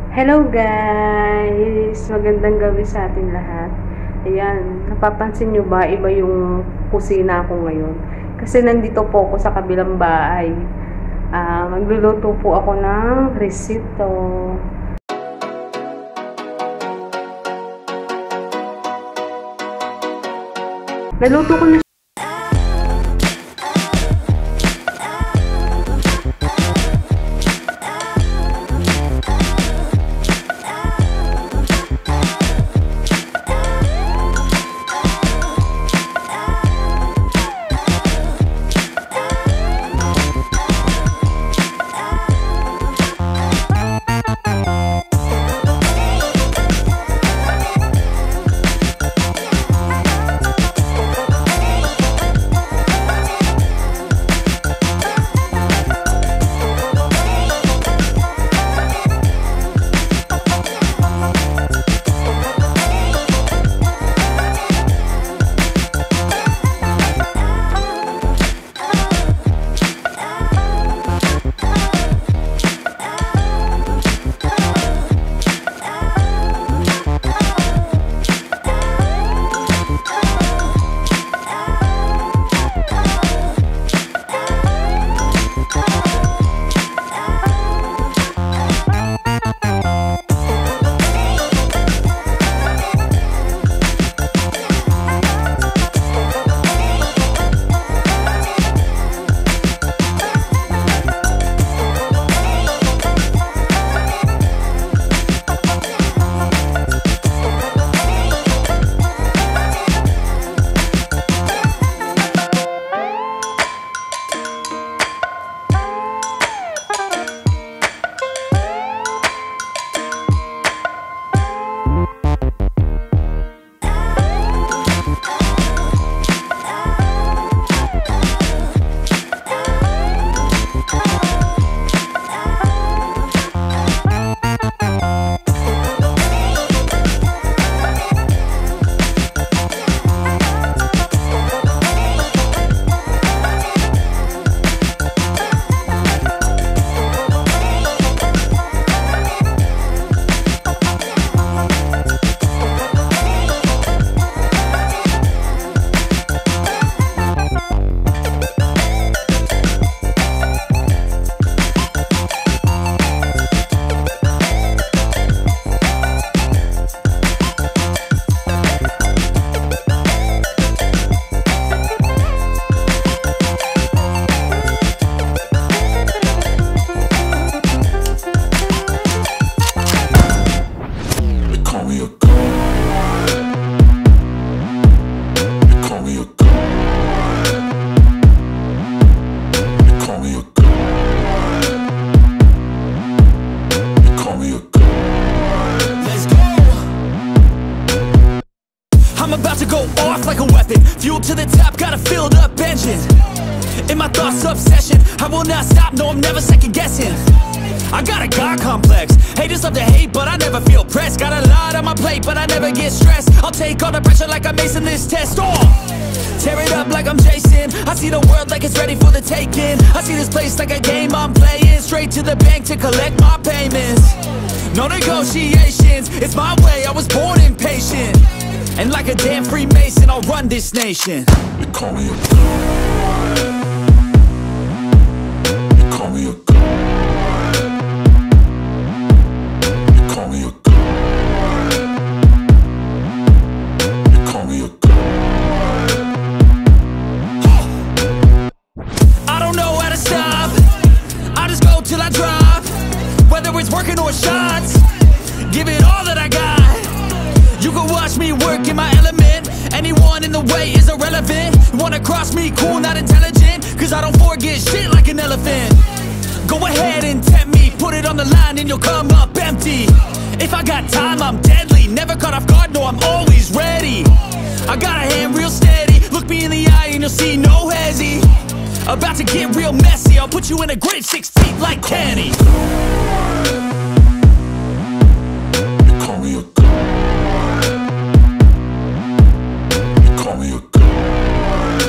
Hello guys! Magandang gabi sa ating lahat. Ayan, napapansin nyo ba iba yung kusina ko ngayon? Kasi nandito po ako sa kabilang bahay. Magluluto po ako ng risotto. Naluto ko na. I'm about to go off like a weapon. Fuel to the top, got a filled up engine. In my thoughts, obsession, I will not stop, no, I'm never second guessing. I got a God complex. Haters love to hate, but I never feel pressed. Got a lot on my plate, but I never get stressed. I'll take all the pressure like I'm acing this test. Tear it up like I'm Jason. I see the world like it's ready for the taking. I see this place like a game I'm playing. Straight to the bank to collect my payments. No negotiations, it's my way, I was born impatient. And like a damn Freemason, I'll run this nation. You call me a god. You call me a god. You call me a god. You call me a god. I don't know how to stop. I just go till I drop. Whether it's working or shots, give it all that I got. You can watch me work in my element. Anyone in the way is irrelevant. You wanna cross me, cool, not intelligent. Cause I don't forget shit like an elephant. Go ahead and tempt me, put it on the line and you'll come up empty. If I got time, I'm deadly. Never caught off guard, no, I'm always ready. I got a hand real steady. Look me in the eye and you'll see no hezzy. About to get real messy. I'll put you in a grave 6 feet like Kenny. You call me a god. You call me a god.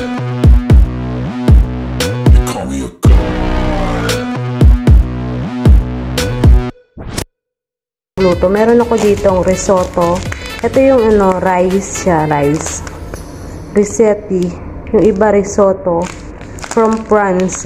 You call me a god. luto. Meron ako ditong risotto. Ito yung rice siya, rice. Risetti. Yung iba risotto from France.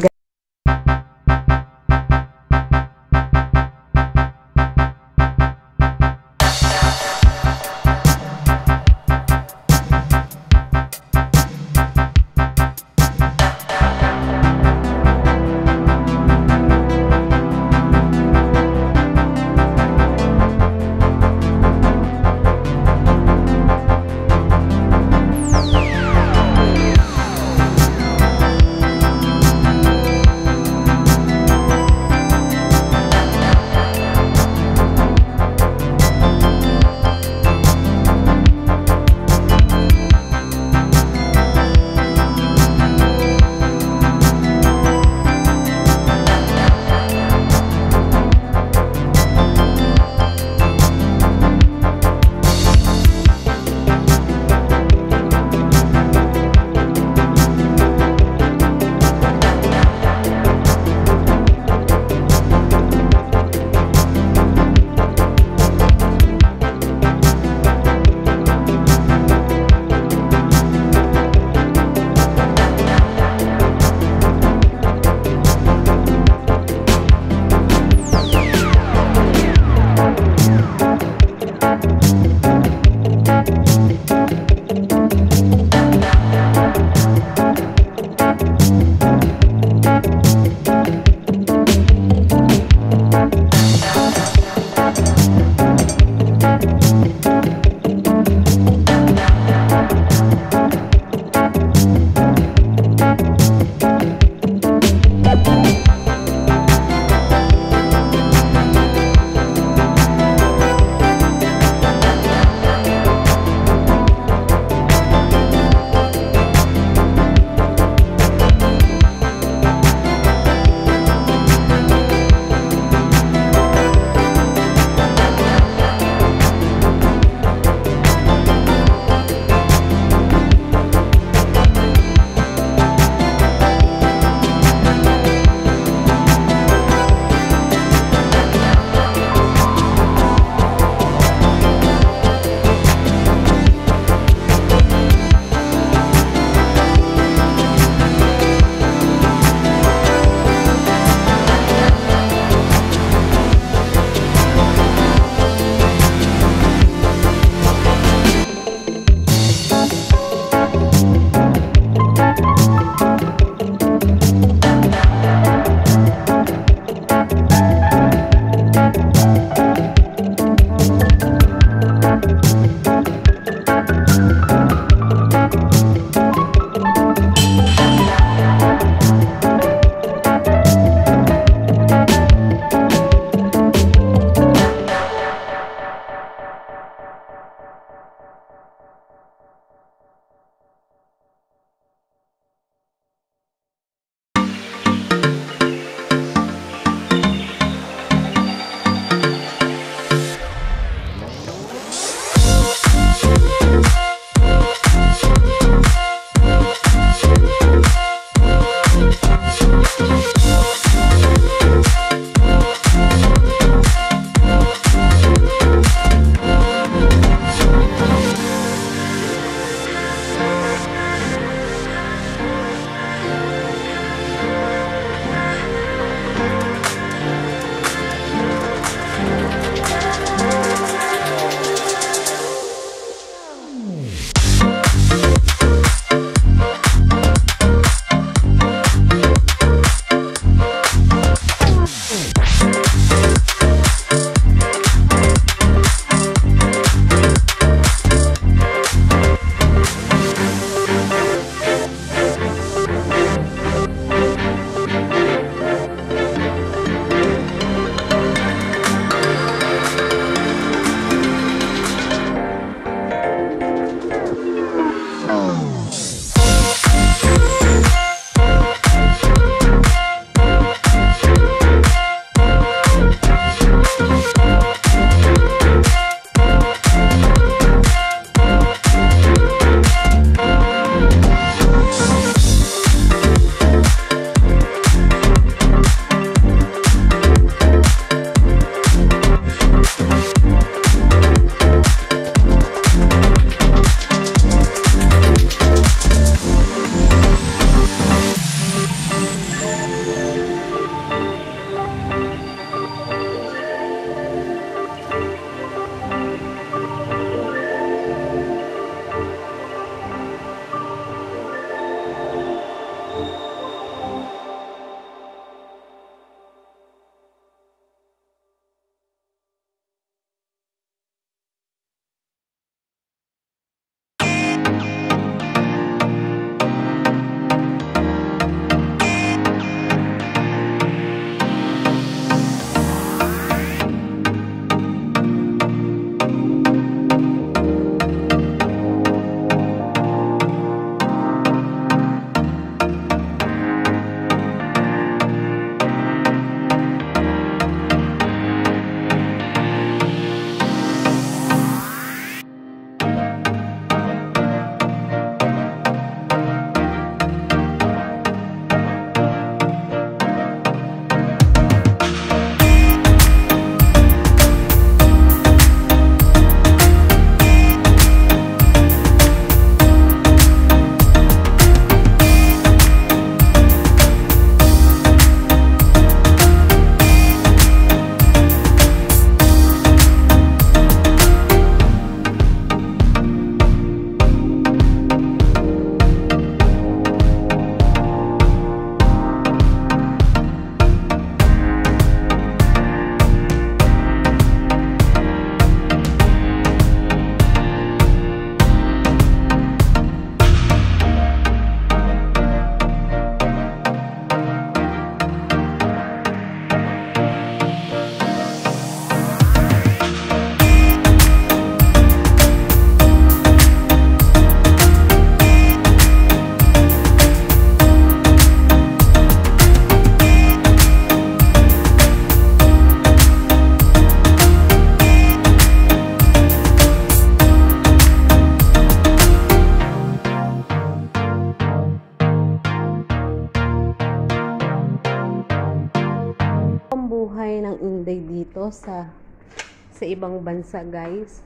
dito sa ibang bansa, guys.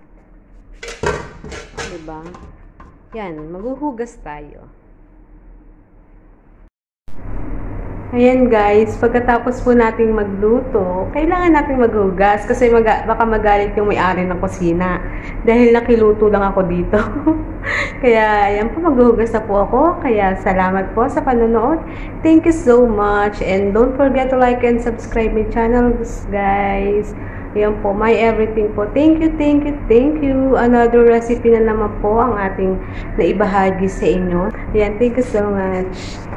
Diba? Yan, maghuhugas tayo. Ayan guys, pagkatapos po nating magluto, kailangan nating maghugas kasi baka magalit yung may-ari ng kusina dahil nakiluto lang ako dito. Kaya ayan po, maghuhugas na po ako. Kaya salamat po sa panonood. Thank you so much and don't forget to like and subscribe my channel guys. Ayan po, my everything po. Thank you, thank you, thank you. Another recipe na naman po ang ating naibahagi sa inyo. Ayan, thank you so much.